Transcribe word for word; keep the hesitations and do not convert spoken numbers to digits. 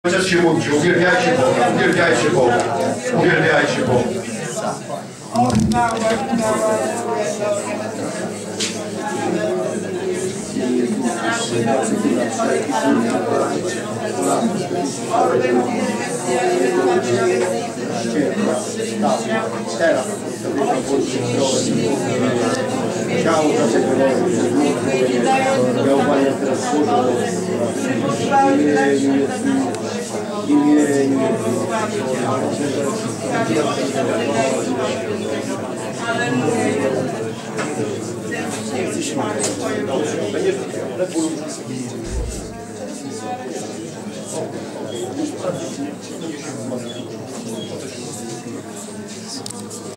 Ojciec się módlcie, uwielbiajcie Boga, uwielbiajcie Boga, uwielbiajcie Boga. Ciało ja uważam teraz służę w imieniu Jezusa.